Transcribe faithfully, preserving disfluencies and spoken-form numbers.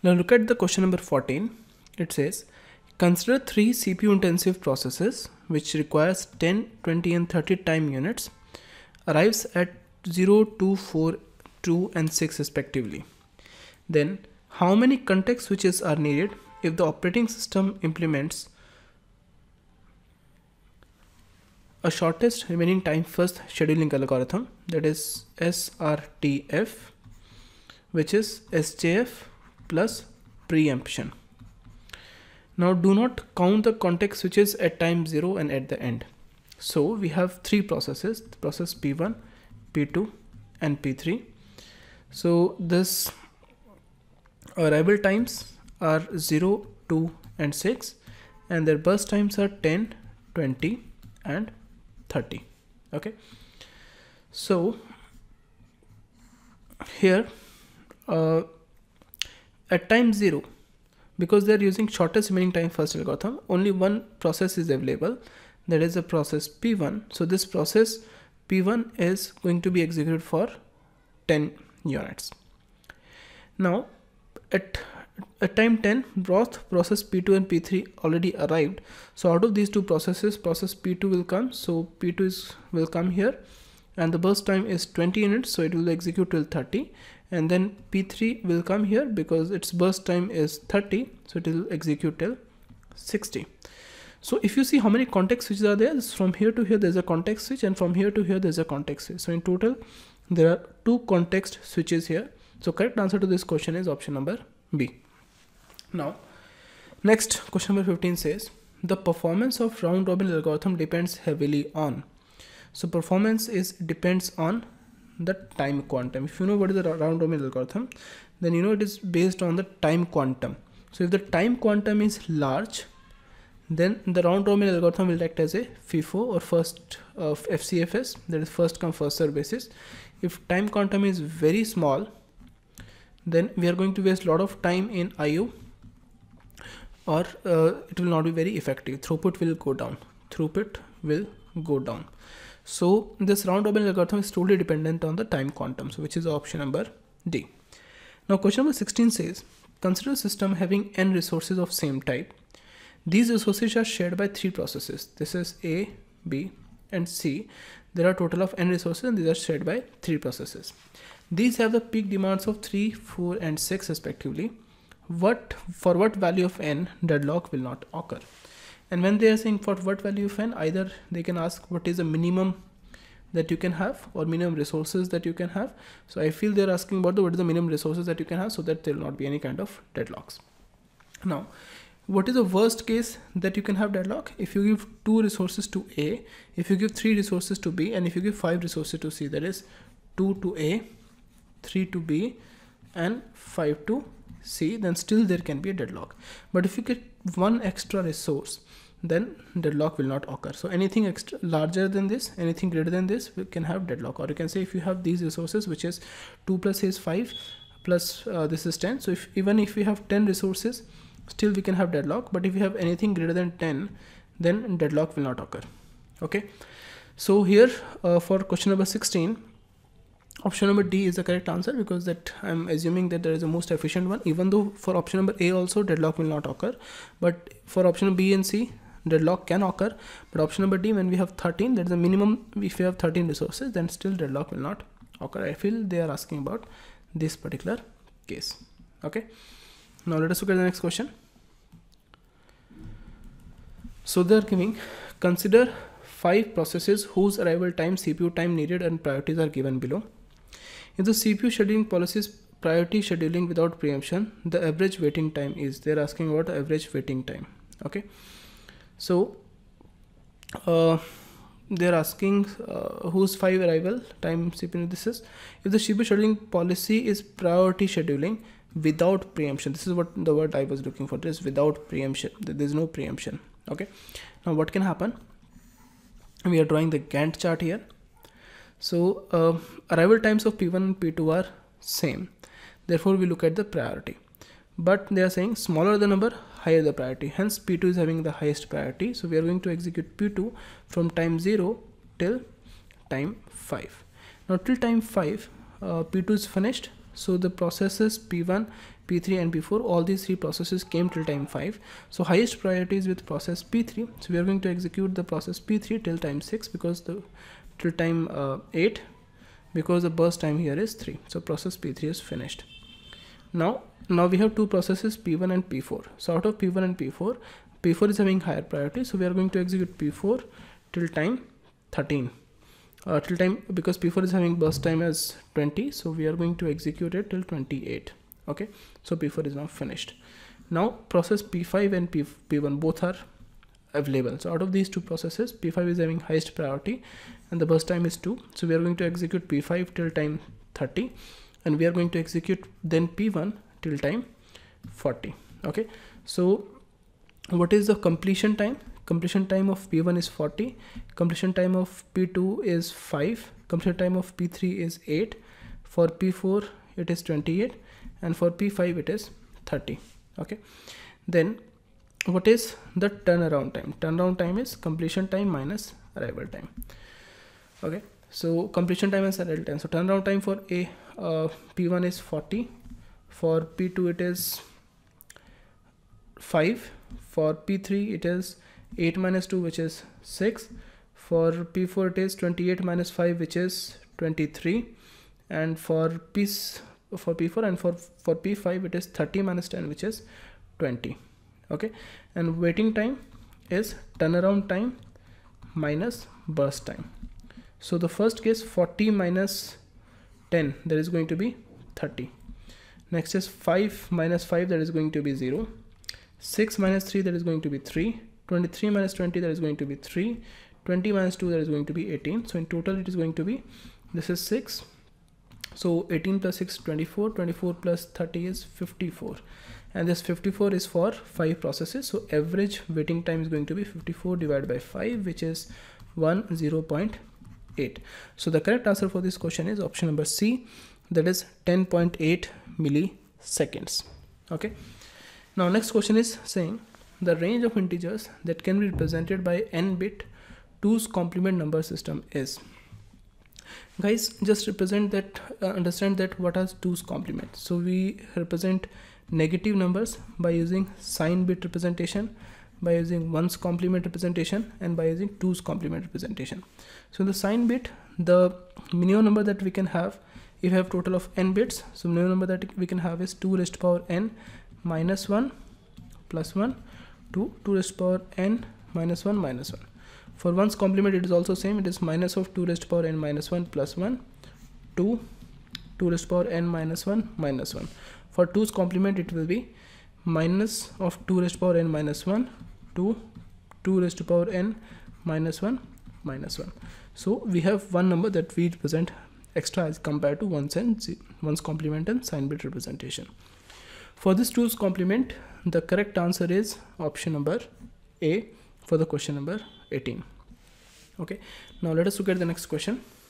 Now look at the question number fourteen. It says, consider three C P U intensive processes which requires ten, twenty and thirty time units, arrives at zero, two, four, two and six respectively. Then how many context switches are needed if the operating system implements a shortest remaining time first scheduling algorithm, that is S R T F, which is S J F plus preemption. Now do not count the context switches at time zero and at the end. So we have three processes, process P one, P two and P three. So this arrival times are zero, two and six, and their burst times are ten, twenty and thirty. Okay, so here uh, at time zero, because they are using shortest remaining time first algorithm, only one process is available, that is the process P one. So this process P one is going to be executed for ten units. Now at at time ten, both process P two and P three already arrived. So out of these two processes, process P two will come. So P two is will come here, and the burst time is twenty units, so it will execute till thirty. And then P three will come here because its burst time is thirty, so it will execute till sixty. So if you see how many context switches are there, from here to here there's a context switch, and from here to here there's a context switch. So in total there are two context switches here. So correct answer to this question is option number B. Now next, question number fifteen says, the performance of round robin algorithm depends heavily on. So performance is depends on the time quantum. If you know what is the round robin algorithm, then you know it is based on the time quantum. So if the time quantum is large, then the round robin algorithm will act as a FIFO or first of uh, F C F S, that is first come first serve basis. If time quantum is very small, then we are going to waste a lot of time in I O, or uh, it will not be very effective. Throughput will go down. Throughput will go down. So this round robin algorithm is totally dependent on the time quantum, so which is option number D. Now question number sixteen says, consider a system having n resources of same type. These resources are shared by three processes. This is A, B and C. There are total of n resources and these are shared by three processes. These have the peak demands of three, four and six respectively. What for what value of n deadlock will not occur? And when they are saying for what value of n, either they can ask what is the minimum that you can have or minimum resources that you can have. So I feel they're asking about the what is the minimum resources that you can have, so that there will not be any kind of deadlocks. Now what is the worst case that you can have deadlock? If you give two resources to A, if you give three resources to B, and if you give five resources to C, that is two to A, three to B and five to C, then still there can be a deadlock. But if you get one extra resource, then deadlock will not occur. So anything extra larger than this, anything greater than this, we can have deadlock. Or you can say if you have these resources, which is two plus A is five, plus uh, this is ten. So if even if we have ten resources, still we can have deadlock. But if you have anything greater than ten, then deadlock will not occur. Okay, so here uh, for question number sixteen, option number D is the correct answer, because that I'm assuming that there is a most efficient one, even though for option number A also deadlock will not occur, but for option B and C deadlock can occur. But option number D, when we have thirteen, that is the minimum. If we have thirteen resources, then still deadlock will not occur. I feel they are asking about this particular case. Okay, now let us look at the next question. So they are giving, consider five processes whose arrival time, C P U time needed and priorities are given below. If the C P U scheduling policy is priority scheduling without preemption, the average waiting time is, they're asking about the average waiting time. Okay, so uh, they're asking uh, whose five arrival time C P U, this is, if the C P U scheduling policy is priority scheduling without preemption, this is what the word I was looking for, this without preemption, there's no preemption. Okay, now what can happen? We are drawing the Gantt chart here. So uh, arrival times of P one and P two are same, therefore we look at the priority, but they are saying smaller the number, higher the priority, hence P two is having the highest priority. So we are going to execute P two from time zero till time five. Now till time five, uh, P two is finished, So the processes P one, P three and P four, all these three processes came till time five. So highest priority is with process P three. So we are going to execute the process P three till time six because the till time uh, eight, because the burst time here is three. So process P three is finished. Now, now we have two processes P one and P four. So out of P one and P four, P four is having higher priority. So we are going to execute P four till time thirteen. Uh, till time, because P four is having burst time as twenty, so we are going to execute it till twenty-eight. Okay, so P four is now finished. Now process P five and P, P1 both are available. So out of these two processes, P five is having highest priority and the burst time is two. So we are going to execute P five till time thirty, and we are going to execute then P one till time forty. Okay, so what is the completion time? Completion time of P one is forty, completion time of P two is five, completion time of P three is eight, for P four it is twenty-eight, and for P five it is thirty. Okay, then what is the turnaround time? Turnaround time is completion time minus arrival time. Okay, so completion time and arrival time. So turnaround time for a uh, P one is forty, for P two it is five, for P three it is eight minus two, which is six, for P four it is twenty-eight minus five, which is twenty-three, and for P for P four and for for P five it is thirty minus ten, which is twenty. Okay, and waiting time is turnaround time minus burst time. So the first case, forty minus ten, that is going to be thirty. Next is five minus five, that is going to be zero. six minus three, that is going to be three. twenty-three minus twenty, that is going to be three. twenty minus two, that is going to be eighteen. So in total it is going to be, this is six. So eighteen plus six, twenty-four. twenty-four plus thirty is fifty-four. And this fifty-four is for five processes. So average waiting time is going to be fifty-four divided by five, which is ten point eight. So the correct answer for this question is option number C, that is ten point eight milliseconds. Okay. Now next question is saying the range of integers that can be represented by n bit two's complement number system is. Guys, just represent that, uh, understand that what are two's complement. So we represent negative numbers by using sign bit representation, by using one's complement representation, and by using two's complement representation. So in the sign bit, the minimum number that we can have, if you have total of n bits, so minimum number that we can have is two raised to power n minus one plus one to two raised to power n minus one minus one. For one's complement it is also same, it is minus of two raised to power n minus one plus one to two raised to power n minus one minus one. For two's complement it will be minus of two raised to power n minus one to two raised to power n minus one minus one. So we have one number that we represent extra as compared to one's and one's complement and sign bit representation. For this two's complement, the correct answer is option number A for the question number eighteen. Okay, now let us look at the next question.